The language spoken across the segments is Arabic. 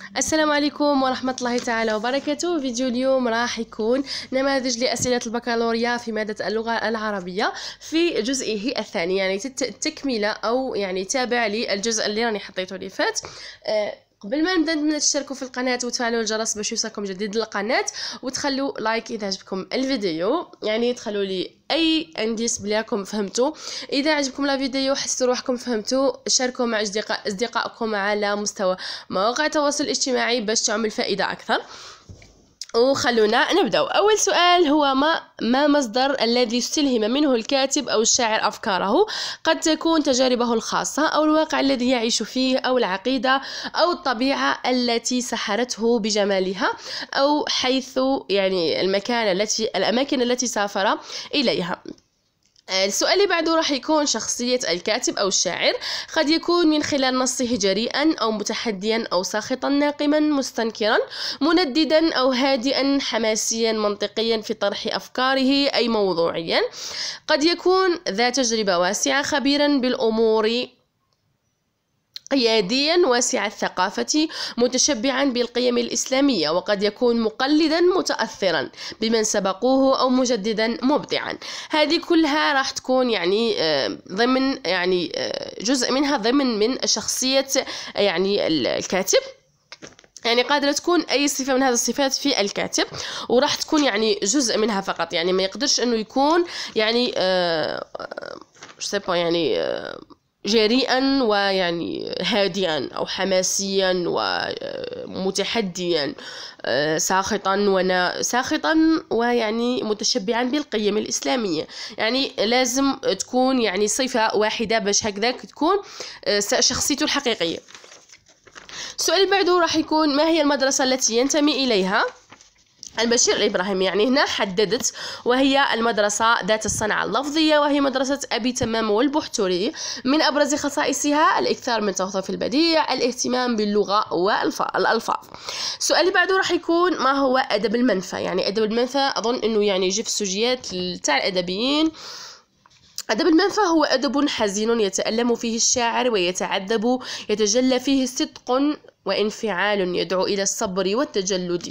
السلام عليكم ورحمة الله تعالى وبركاته. فيديو اليوم راح يكون نماذج لأسئلة البكالوريا في مادة اللغة العربية في جزئه الثاني، يعني تكملة أو يعني تابع للجزء اللي راني حطيته اللي فات. قبل ما نبدا تشتركوا في القناه وتفعلوا الجرس باش يوصلكم جديد للقناه، وتخلوا لايك اذا عجبكم الفيديو، يعني تخلوا لي اي انديس بلي راكم فهمتوا. اذا عجبكم لا فيديو حسيتوا روحكم فهمتوا، شاركوا مع اصدقائكم على مستوى مواقع التواصل الاجتماعي باش تعمل فائده اكثر. وخلونا نبدأ. أول سؤال هو ما مصدر الذي يستلهم منه الكاتب أو الشاعر أفكاره؟ قد تكون تجاربه الخاصة أو الواقع الذي يعيش فيه أو العقيدة أو الطبيعة التي سحرته بجمالها أو حيث يعني الأماكن التي سافر إليها. السؤال اللي بعده راح يكون شخصية الكاتب أو الشاعر قد يكون من خلال نصه جريئا أو متحديا أو ساخطا ناقما مستنكرا منددا أو هادئا حماسيا منطقيا في طرح أفكاره أي موضوعيا. قد يكون ذا تجربة واسعة خبيرا بالأمور قياديا واسع الثقافة متشبعا بالقيم الإسلامية. وقد يكون مقلدا متأثرا بمن سبقوه أو مجددا مبدعا. هذه كلها راح تكون يعني ضمن يعني جزء منها ضمن من شخصية يعني الكاتب، يعني قادرة تكون أي صفة من هذه الصفات في الكاتب، وراح تكون يعني جزء منها فقط، يعني ما يقدرش أنه يكون يعني يعني جريئا ويعني هادئا أو حماسيا ومتحديا ساخطا ويعني متشبعا بالقيم الإسلامية. يعني لازم تكون يعني صفة واحدة باش هكذاك تكون شخصيته الحقيقية. السؤال اللي بعده راح يكون ما هي المدرسة التي ينتمي إليها البشير الإبراهيمي؟ يعني هنا حددت، وهي المدرسة ذات الصنعة اللفظية، وهي مدرسة أبي تمام والبحتري. من أبرز خصائصها الإكثار من توظيف البديع، الاهتمام باللغة والألفاظ. السؤال اللي بعده راح يكون ما هو أدب المنفى؟ يعني أدب المنفى أظن أنه يعني يجي في السجيات تاع الأدبيين. أدب المنفى هو أدب حزين يتألم فيه الشاعر ويتعذب، يتجلى فيه صدق وانفعال يدعو إلى الصبر والتجلد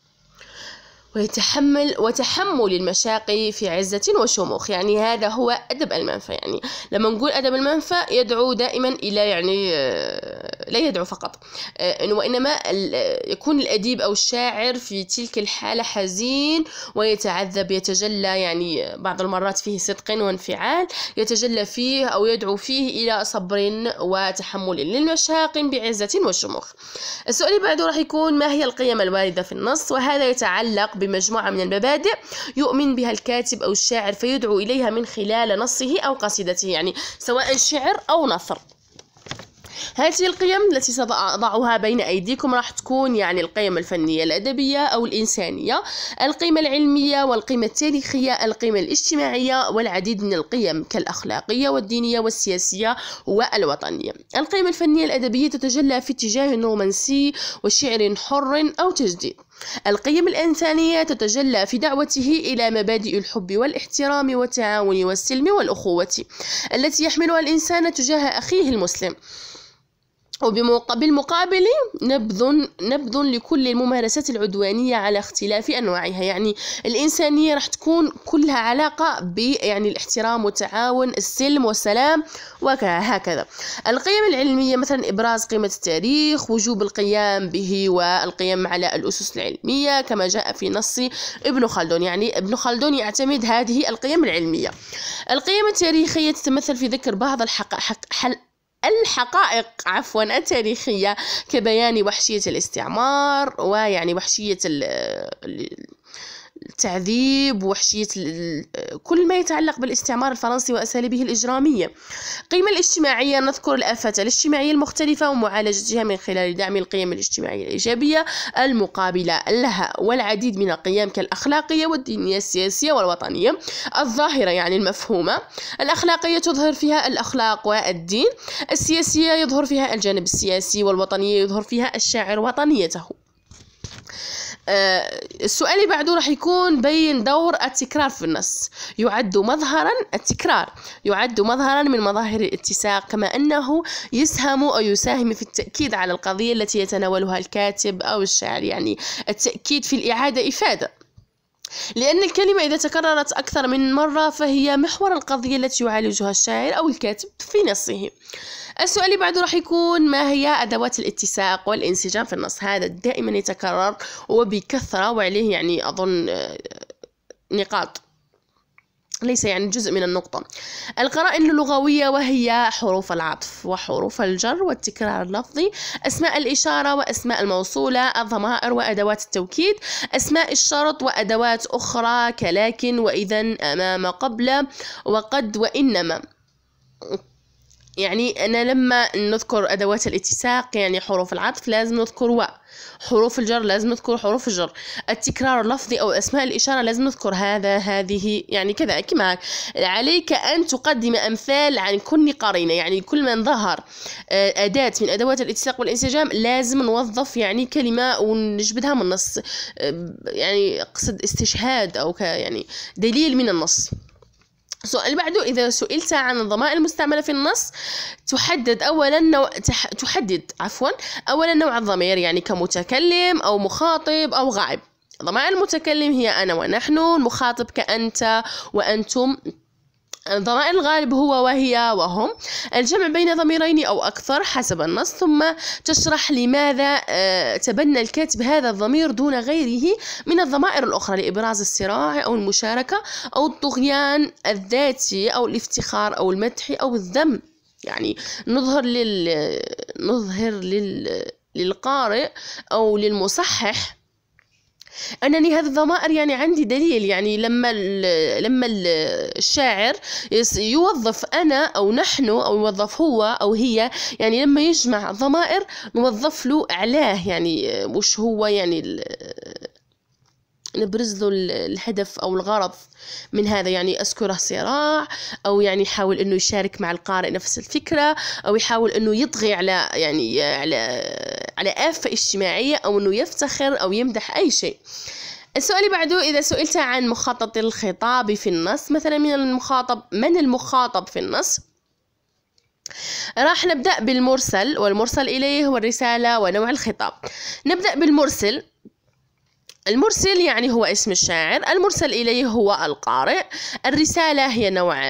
وتحمل المشاق في عزة وشموخ. يعني هذا هو أدب المنفى. يعني لما نقول أدب المنفى يدعو دائما إلى يعني لا يدعو فقط، وإنما يكون الأديب أو الشاعر في تلك الحالة حزين ويتعذب، يتجلى يعني بعض المرات فيه صدق وانفعال، يتجلى فيه أو يدعو فيه إلى صبر وتحمل للمشاق بعزة وشموخ. السؤال اللي بعده راح يكون ما هي القيم الواردة في النص؟ وهذا يتعلق بمجموعة من المبادئ يؤمن بها الكاتب أو الشاعر فيدعو إليها من خلال نصه أو قصيدته، يعني سواء شعر أو نثر. هذه القيم التي سأضعها بين أيديكم راح تكون يعني القيم الفنية الأدبية أو الإنسانية، القيمة العلمية والقيمة التاريخية، القيمة الاجتماعية، والعديد من القيم كالأخلاقية والدينية والسياسية والوطنية. القيمة الفنية الأدبية تتجلى في اتجاه رومانسي وشعر حر أو تجديد. القيم الإنسانية تتجلى في دعوته إلى مبادئ الحب والاحترام والتعاون والسلم والأخوة التي يحملها الإنسان تجاه أخيه المسلم. وبالمقابل نبذ لكل الممارسات العدوانية على اختلاف أنواعها. يعني الإنسانية راح تكون كلها علاقة يعني الاحترام والتعاون، السلم والسلام وهكذا. القيم العلمية مثلا إبراز قيمة التاريخ، وجوب القيام به والقيام على الأسس العلمية كما جاء في نص ابن خلدون. يعني ابن خلدون يعتمد هذه القيم العلمية. القيم التاريخية تتمثل في ذكر بعض الحقائق التاريخية كبيان وحشية الاستعمار ويعني وحشية التعذيب ووحشية كل ما يتعلق بالاستعمار الفرنسي وأساليبه الإجرامية. القيمة الاجتماعية نذكر الآفات الاجتماعية المختلفة ومعالجتها من خلال دعم القيم الاجتماعية الإيجابية المقابلة لها، والعديد من القيم كالأخلاقية والدينية السياسية والوطنية الظاهرة يعني المفهومة. الأخلاقية تظهر فيها الأخلاق والدين، السياسية يظهر فيها الجانب السياسي، والوطنية يظهر فيها الشاعر وطنيته. السؤال اللي بعده راح يكون بين دور التكرار في النص. يعد مظهرا التكرار يعد مظهرا من مظاهر الاتساق، كما أنه يسهم أو يساهم في التأكيد على القضية التي يتناولها الكاتب أو الشاعر. يعني التأكيد في الإعادة إفادة، لأن الكلمة إذا تكررت أكثر من مرة فهي محور القضية التي يعالجها الشاعر أو الكاتب في نصه. السؤال اللي بعده راح يكون ما هي أدوات الاتساق والانسجام في النص؟ هذا دائما يتكرر وبكثرة، وعليه يعني أظن نقاط، ليس يعني جزء من النقطة. القرائن اللغوية وهي حروف العطف وحروف الجر والتكرار اللفظي، أسماء الإشارة وأسماء الموصولة، الضمائر وأدوات التوكيد، أسماء الشرط وأدوات أخرى كلكن وإذا أمام قبل وقد وإنما. يعني أنا لما نذكر أدوات الاتساق يعني حروف العطف لازم نذكر حروف الجر لازم نذكر حروف الجر، التكرار اللفظي أو أسماء الإشارة لازم نذكر هذا هذه، يعني كذا. كما عليك أن تقدم أمثال عن كل قرينة، يعني كل من ظهر أداة من أدوات الاتساق والانسجام لازم نوظف يعني كلمة ونجبدها من النص، يعني قصد استشهاد أو يعني دليل من النص. السؤال اللي بعده، إذا سئلت عن الضمائر المستعملة في النص تحدد أولا نوع الضمير، يعني كمتكلم أو مخاطب أو غائب. ضمائر المتكلم هي أنا ونحن، المخاطب كأنت وأنتم، ضمائر الغالب هو وهي وهم، الجمع بين ضميرين أو أكثر حسب النص. ثم تشرح لماذا تبنى الكاتب هذا الضمير دون غيره من الضمائر الأخرى لإبراز الصراع أو المشاركة أو الطغيان الذاتي أو الافتخار أو المدح أو الذم. يعني نظهر للقارئ أو للمصحح أنني هذه الضمائر يعني عندي دليل. يعني لما الشاعر يوظف أنا أو نحن أو يوظف هو أو هي، يعني لما يجمع ضمائر نوظف له أعلاه، يعني وش هو يعني نبرز له الهدف أو الغرض من هذا. يعني أذكره صراع، أو يعني يحاول أنه يشارك مع القارئ نفس الفكرة، أو يحاول أنه يطغي على يعني على آفة اجتماعية، أو أنه يفتخر أو يمدح أي شيء. السؤال اللي بعده، إذا سئلت عن مخطط الخطاب في النص، مثلا من المخاطب في النص، راح نبدأ بالمرسل، والمرسل إليه هو الرسالة ونوع الخطاب. نبدأ بالمرسل. المرسل يعني هو اسم الشاعر، المرسل إليه هو القارئ، الرسالة هي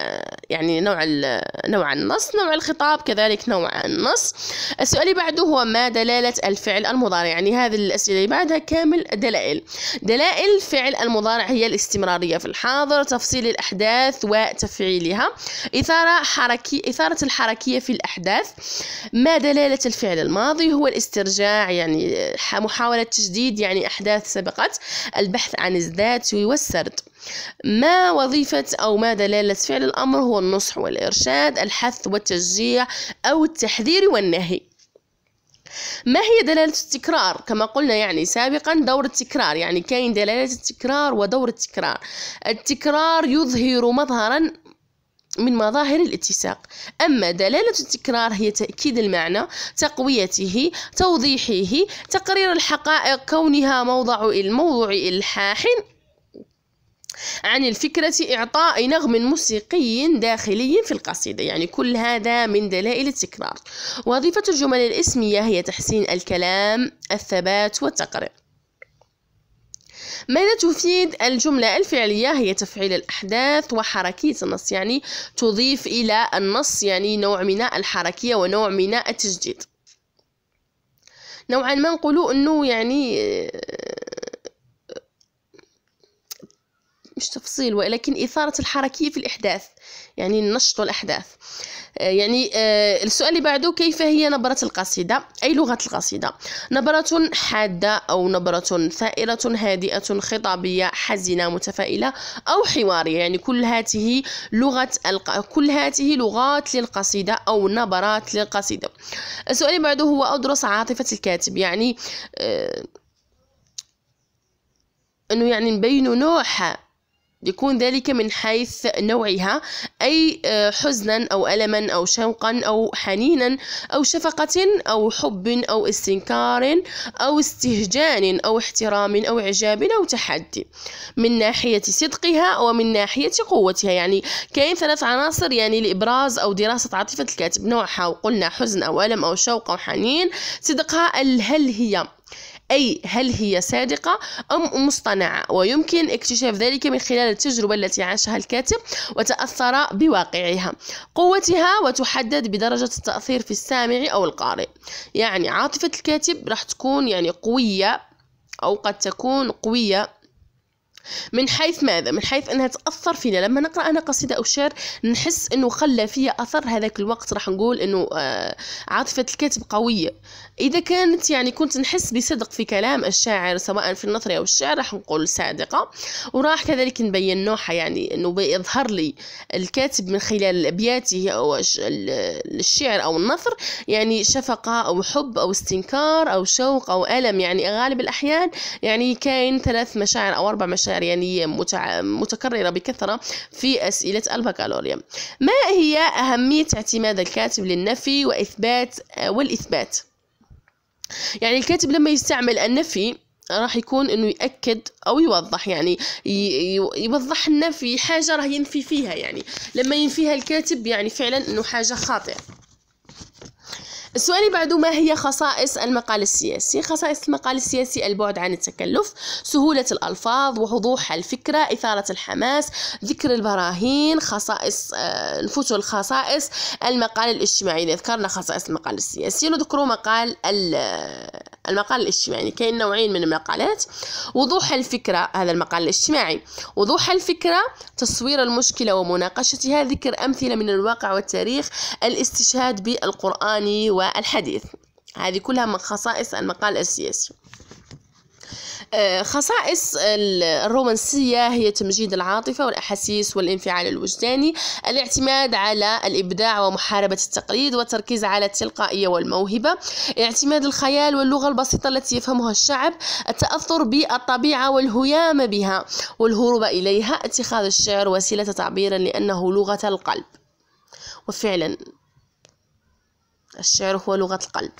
نوع النص، نوع الخطاب كذلك نوع النص. السؤال اللي بعده هو ما دلالة الفعل المضارع؟ يعني هذه الأسئلة اللي بعدها كامل دلائل فعل المضارع هي الاستمرارية في الحاضر، تفصيل الأحداث وتفعيلها، إثارة الحركية في الأحداث. ما دلالة الفعل الماضي؟ هو الاسترجاع، يعني محاولة تجديد يعني أحداث سبقت، البحث عن الذات والسرد. ما وظيفة أو ما دلالة فعل الأمر؟ هو النصح والإرشاد، الحث والتشجيع أو التحذير والنهي. ما هي دلالة التكرار؟ كما قلنا يعني سابقا دور التكرار، يعني كاين دلالة التكرار ودور التكرار. التكرار يظهر مظهرا من مظاهر الاتساق، أما دلالة التكرار هي تأكيد المعنى، تقويته، توضيحه، تقرير الحقائق، كونها موضوع إلحاح عن الفكرة، إعطاء نغم موسيقي داخلي في القصيدة. يعني كل هذا من دلائل التكرار. وظيفة الجمل الاسمية هي تحسين الكلام، الثبات والتقرير. ماذا تفيد الجملة الفعلية؟ هي تفعيل الأحداث وحركية النص، يعني تضيف إلى النص يعني نوع من الحركية ونوع من التجديد. نوعا ما نقولوا أنه يعني مش تفصيل ولكن إثارة الحركية في الأحداث، يعني نشط الأحداث. يعني السؤال اللي بعده، كيف هي نبرة القصيدة؟ أي لغة القصيدة؟ نبرة حادة أو نبرة ثائرة هادئة خطابية حزينة متفائلة أو حوارية. يعني كل هذه لغات للقصيدة أو نبرات للقصيدة. السؤال اللي بعده هو أدرس عاطفة الكاتب، يعني أنه يعني نبين نوعها يكون ذلك من حيث نوعها، أي حزنا أو ألما أو شوقا أو حنينا أو شفقة أو حب أو استنكار أو استهجان أو احترام أو إعجاب أو تحدي، من ناحية صدقها ومن ناحية قوتها. يعني كاين 3 عناصر يعني لإبراز أو دراسة عاطفة الكاتب: نوعها، وقلنا حزن أو ألم أو شوق أو حنين. صدقها، هل هي صادقة أم مصطنعة، ويمكن اكتشاف ذلك من خلال التجربة التي عاشها الكاتب وتأثر بواقعها. قوتها، وتحدد بدرجة التأثير في السامع أو القارئ. يعني عاطفة الكاتب راح تكون يعني قوية، أو قد تكون قوية من حيث ماذا؟ من حيث أنها تأثر فينا. لما نقرأ أنا قصيدة أو شعر نحس أنه خلى فيها أثر، هذاك الوقت راح نقول أنه عاطفة الكاتب قوية. إذا كانت يعني كنت نحس بصدق في كلام الشاعر سواء في النثر أو الشعر راح نقول صادقة. وراح كذلك نبين نوعها، يعني أنه بيظهر لي الكاتب من خلال أبياته أو الشعر أو النثر يعني شفقة أو حب أو استنكار أو شوق أو ألم. يعني غالب الأحيان يعني كاين 3 مشاعر أو 4 مشاعر يعني متكررة بكثرة في أسئلة البكالوريا. ما هي أهمية اعتماد الكاتب للنفي والإثبات؟ يعني الكاتب لما يستعمل النفي راح يكون انه يأكد او يوضح، يعني يوضح لنا في حاجة راح ينفي فيها. يعني لما ينفيها الكاتب يعني فعلا انه حاجة خاطئة. السؤال اللي بعده: ما هي خصائص المقال السياسي؟ خصائص المقال السياسي: البعد عن التكلف، سهولة الألفاظ، ووضوح الفكرة، إثارة الحماس، ذكر البراهين. خصائص نفوت الخصائص المقال الاجتماعي. إذا ذكرنا خصائص المقال السياسي نذكر المقال الاجتماعي. كاين نوعين من المقالات. وضوح الفكرة، هذا المقال الاجتماعي. وضوح الفكرة، تصوير المشكلة ومناقشتها، ذكر أمثلة من الواقع والتاريخ، الاستشهاد بالقرآن والحديث. هذه كلها من خصائص المقال السياسي. خصائص الرومانسية هي تمجيد العاطفة والأحاسيس والانفعال الوجداني، الاعتماد على الإبداع ومحاربة التقليد، والتركيز على التلقائية والموهبة، اعتماد الخيال واللغة البسيطة التي يفهمها الشعب، التأثر بالطبيعة والهيام بها والهروب إليها، اتخاذ الشعر وسيلة تعبير لأنه لغة القلب. وفعلا الشعر هو لغة القلب.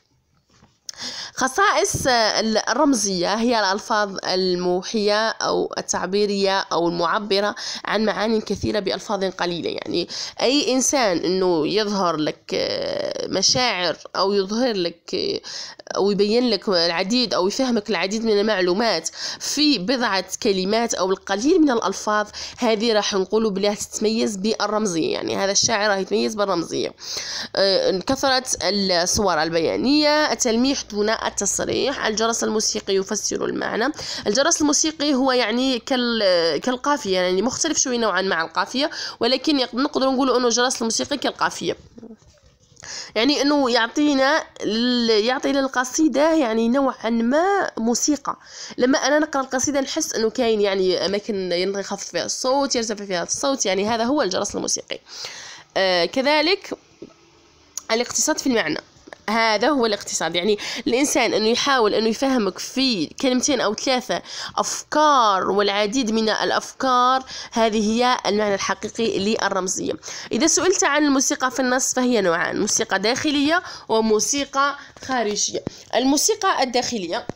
خصائص الرمزية هي الألفاظ الموحية أو التعبيرية أو المعبرة عن معاني كثيرة بألفاظ قليلة. يعني أي إنسان أنه يظهر لك مشاعر أو يظهر لك أو يبين لك العديد أو يفهمك العديد من المعلومات في بضعة كلمات أو القليل من الألفاظ، هذه راح نقولوا بليها تتميز بالرمزية. يعني هذا الشاعر راح يتميز بالرمزية. كثرة الصور البيانية، التلميح دون التصريح، الجرس الموسيقي يفسر المعنى. الجرس الموسيقي هو يعني كالقافية، يعني مختلف شوي نوعا مع القافية، ولكن نقدر نقول أنه الجرس الموسيقي كالقافية، يعني أنه يعطي للقصيدة يعني نوعا ما موسيقى. لما أنا نقرأ القصيدة نحس أنه كاين يعني أماكن ينخفض فيها الصوت، يرتفع فيها الصوت، يعني هذا هو الجرس الموسيقي. كذلك الاقتصاد في المعنى، هذا هو الاقتصاد. يعني الإنسان أنه يحاول أنه يفهمك في 2 أو 3 أفكار والعديد من الأفكار، هذه هي المعنى الحقيقي للرمزية. إذا سئلت عن الموسيقى في النص فهي نوعان: موسيقى داخلية وموسيقى خارجية. الموسيقى الداخلية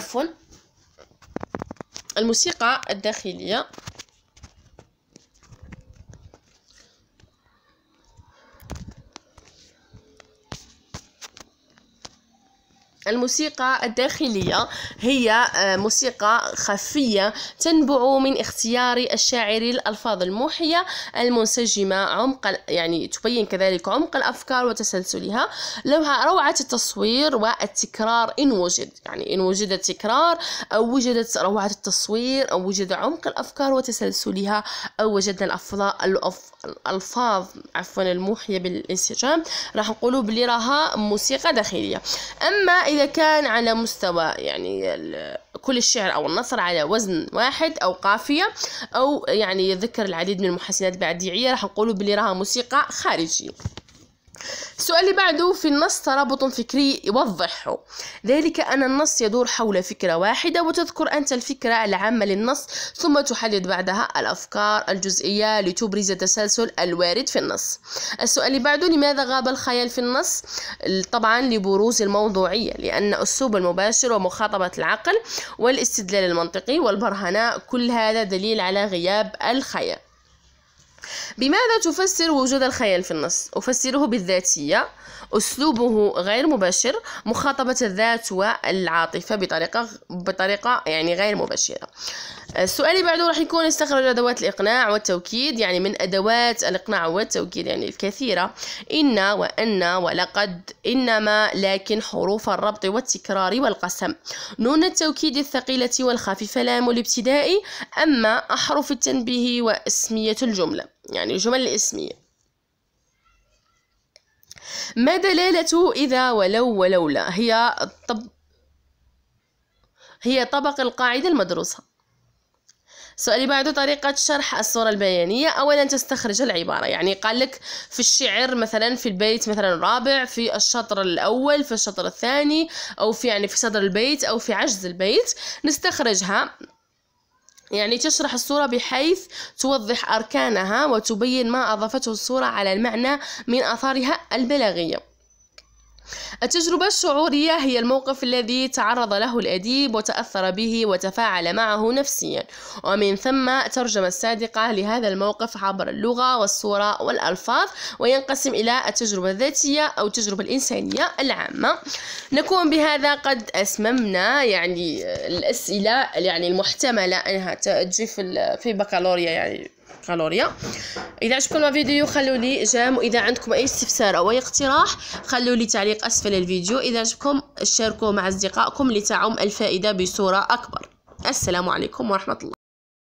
هي موسيقى خفية تنبع من اختيار الشاعر الألفاظ الموحية المنسجمة، يعني تبين كذلك عمق الأفكار وتسلسلها، روعة التصوير والتكرار إن وجد، يعني إن وجد التكرار أو وجدت روعة التصوير أو وجد عمق الأفكار وتسلسلها أو وجدنا الألفاظ الموحية بالانسجام، راح نقولوا بلي راها موسيقى داخلية. أما إذا كان على مستوى يعني كل الشعر أو النثر على وزن واحد أو قافية أو يعني يذكر العديد من المحسنات البديعية، راح نقولوا بلي راها موسيقى خارجية. السؤال اللي بعده: في النص ترابط فكري يوضحه. ذلك أن النص يدور حول فكرة واحدة، وتذكر أنت الفكرة العامة للنص، ثم تحدد بعدها الأفكار الجزئية لتبرز التسلسل الوارد في النص. السؤال اللي بعده: لماذا غاب الخيال في النص؟ طبعا لبروز الموضوعية، لأن أسلوب المباشر ومخاطبة العقل والاستدلال المنطقي والبرهنة كل هذا دليل على غياب الخيال. بماذا تفسر وجود الخيال في النص؟ أفسره بالذاتية، أسلوبه غير مباشر، مخاطبة الذات والعاطفة بطريقة يعني غير مباشرة. السؤال اللي بعده راح يكون: استخرج أدوات الإقناع والتوكيد. يعني من أدوات الإقناع والتوكيد يعني الكثيرة: إن وأن ولقد، إنما، لكن، حروف الربط والتكرار والقسم، نون التوكيد الثقيلة والخفيفة، لام الابتداء، أما، أحرف التنبيه، واسمية الجملة يعني الجمل الاسمية. ما دلالة إذا ولو ولولا؟ هي طبق القاعدة المدروسة. السؤال اللي بعده: طريقة شرح الصورة البيانية. أولا تستخرج العبارة، يعني قال لك في الشعر مثلا في البيت مثلا الرابع، في الشطر الأول، في الشطر الثاني، أو في يعني في صدر البيت أو في عجز البيت، نستخرجها. يعني تشرح الصورة بحيث توضح أركانها وتبين ما أضافته الصورة على المعنى من آثارها البلاغية. التجربة الشعورية هي الموقف الذي تعرض له الأديب وتأثر به وتفاعل معه نفسيا، ومن ثم ترجمة صادقة لهذا الموقف عبر اللغة والصورة والألفاظ. وينقسم إلى التجربة الذاتية أو التجربة الإنسانية العامة. نكون بهذا قد أسممنا يعني الأسئلة يعني المحتملة أنها تجي في بكالوريا يعني كالوريا. إذا عجبكم الفيديو خلوا لي إعجاب، وإذا عندكم أي استفسار أو أي اقتراح خلوا لي تعليق أسفل الفيديو. إذا عجبكم شاركوه مع أصدقائكم لتعم الفائدة بصورة أكبر. السلام عليكم ورحمة الله.